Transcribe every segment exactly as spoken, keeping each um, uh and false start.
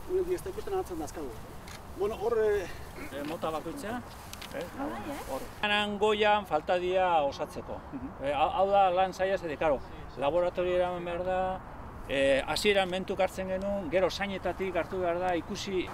Uri ez da ikusten atzen dazkagu. Bueno, hor... Mota bakoitzea. Hor. Hanan goian falta dira osatzeko. Hau da lan zaila zede, karo, laboratorioa eraman behar da, hasieran mentuk hartzen genuen, gero zainetatik hartu behar da, ikusi...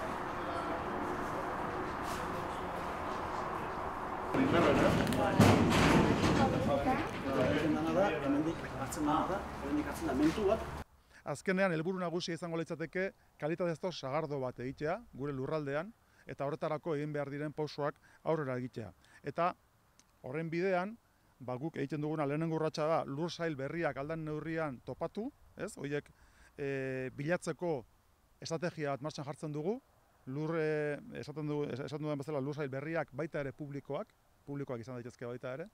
Azkenean, helburu nagusia izango litzateke kalitatezko sagardo bat egitea, gure lurraldean, eta horretarako egin behar diren pausoak aurrera egitea. Eta horren bidean, ba, guk egiten duguna lehenengo urratsa da lur sail berriak aldan neurrian topatu, ez? Horiek e, bilatzeko estrategia bat martxan jartzen dugu, lur, e, esaten, du, esaten duen bezala lur sail berriak baita ere publikoak, publikoak izan daitezke baita ere.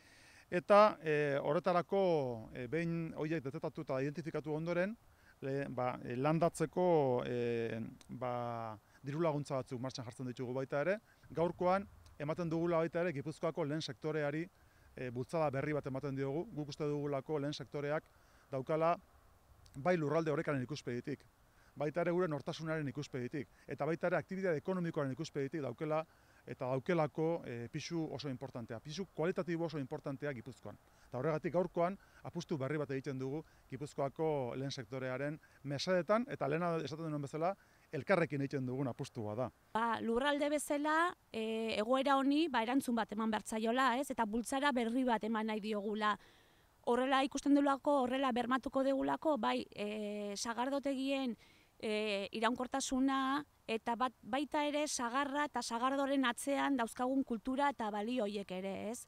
Eta e, horretarako e, behin horiek detektatu eta identifikatu ondoren, le, ba, e, landatzeko e, ba, diru laguntza batzuk martxan jartzen ditugu baita ere. Gaurkoan ematen dugula baita ere Gipuzkoako lehen sektoreari e, bultzada berri bat ematen diogu. Guk uste dugulako lehen sektoreak daukala bai lurralde horrekaren ikuspegitik, baita ere gure nortasunaren ikuspegitik, eta baita ere aktibitate ekonomikoaren ikuspegitik daukela eta daukelako e, pisu oso importantea, pisu kualitatibo oso importantea Gipuzkoan. Eta horregatik gaurkoan apustu berri bat egiten dugu Gipuzkoako lehen sektorearen mesedetan, eta lehena esaten duen bezala, elkarrekin egiten dugun apustua da. Ba, lurralde bezala, e, egoera honi ba, erantzun bat eman bertzaiola, ez? Eta bultzara berri bat eman nahi diogula. Horrela ikusten dugulako, horrela bermatuko dugulako, bai, e, sagardotegien e, iraunkortasuna, eta bat, baita ere sagarra eta sagardoren atzean dauzkagun kultura eta balio horiek ere, ez?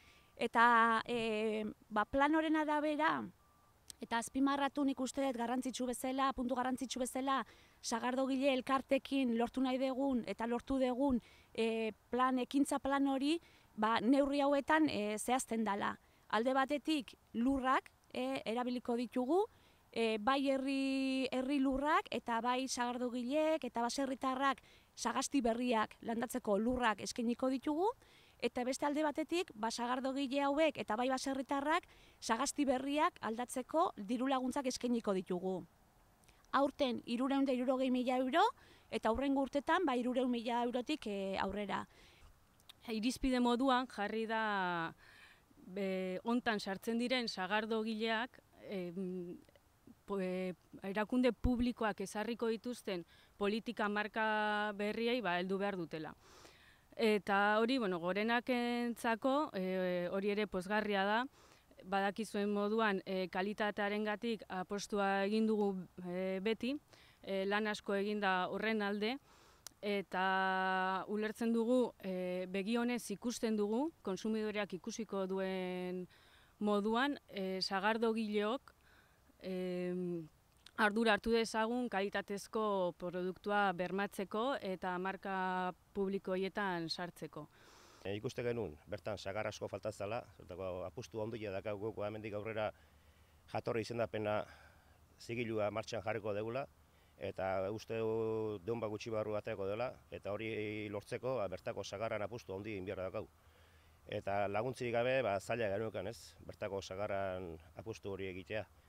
Eta e, ba, plan horren arabera, eta azpimarratu nik uste dut garrantzitsu bezala, puntu garrantzitsu bezala, sagardogile elkartekin lortu nahi dugun eta lortu dugun e, plan, ekintza plan hori, ba, neurri hauetan e, zehazten dela. Alde batetik lurrak e, erabiliko ditugu, e, bai herri, herri lurrak eta bai sagardogileek eta baserritarrak sagasti berriak landatzeko lurrak eskainiko ditugu, eta beste alde batetik, ba, sagardogile hauek eta bai baserritarrak sagasti berriak aldatzeko diru laguntzak eskainiko ditugu. Aurten hirurehun eta hirurogei mila euro eta aurrengo urtetan ba, hirurehun mila eurotik e, aurrera. Irizpide moduan jarri da be, hontan sartzen diren sagardogileak e, e, erakunde publikoak ezarriko dituzten politika marka berriei ba, heldu behar dutela. Eta hori, bueno, gorenakentzako e, hori ere pozgarria da, badakizuen moduan e, kalitatearengatik apostua egin dugu e, beti, e, lan asko egin da horren alde, eta ulertzen dugu e, begi honez ikusten dugu, konsumidoreak ikusiko duen moduan, e, sagardogileok e, ardura hartu dezagun kalitatezko produktua bermatzeko eta marka publiko horietan sartzeko. E, ikuste genuen, bertan sagar asko falta zela, apustu ondia dakagu hemendik aurrera jatorri izendapena zigilua martxan jarriko degula, eta uste deun bat gutxi barru bateako dela, eta hori lortzeko ba, bertako sagarran apustu ondi inbiarra dakagu. Eta laguntzik gabe ba, zaila genuekan ez, bertako sagarran apustu hori egitea.